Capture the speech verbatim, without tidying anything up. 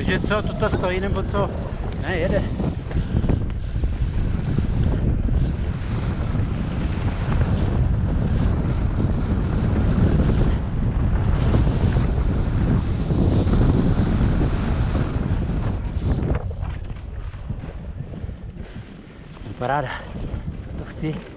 Cože co, toto stojí nebo co? Ne, jede. Paráda, to chci.